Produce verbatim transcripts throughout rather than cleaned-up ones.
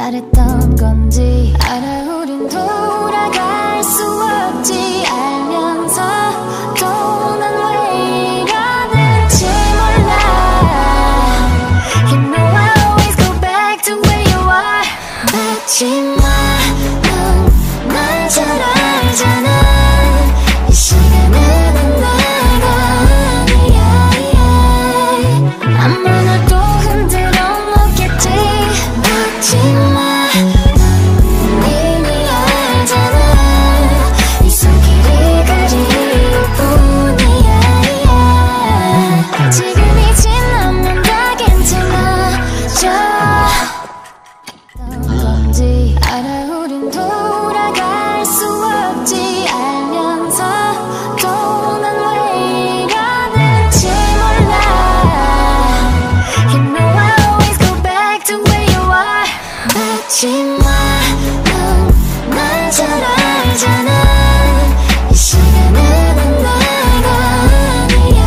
잘했던 건지 알아. 우린 돌아갈 수 없지 알면서도 난 왜 이러는지 몰라. You know I always go back to where you are. 하지마 넌 날 잘 알잖아. 이 시간에는 내가 아니야. 아마 널 또 흔들어 놓겠지. 하지마 넌 이미 알잖아. 이 손길이 그리울 뿐이야. 지금이 지나면 다 괜찮아져. 어떤 건지 알아. 우린 돌아갈 수 없지 알면서도 난 왜 이러는지 몰라. You know I always go back to where you are. 하지마 넌 날 잘 알잖아. 이 시간에는 내가 아니야.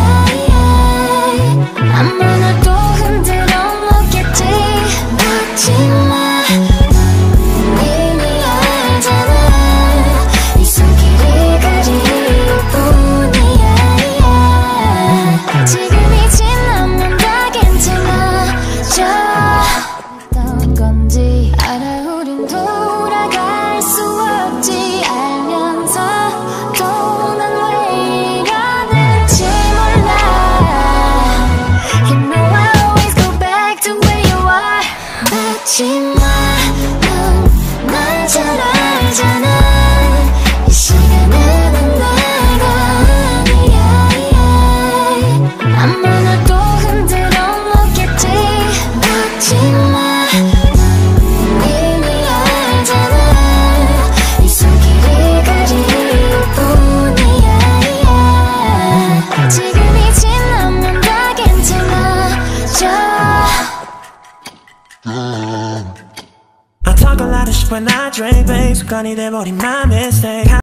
아마 널 또 흔들어 놓겠지. 하지마 넌 이미 알잖아. 이 손길이 그리울 뿐이야. 지금이 지나면 다 괜찮아져. 어떤 건지 알아. 우린 돌아갈 수 없지 알면서도 난 왜 이러는지 몰라. You know I always go back to where you are. 하지마 넌 날 잘 알잖아. 이 시간에는 내가 아니야. 아마 널 또 흔들어 놓겠지. 하지마 넌 이미 알잖아. 이 손길이 그리울 뿐이야. 지금이 지나면 다 괜찮아져. I talk a lot of shit when I drink, babe. 습관이 돼버린 my mistake.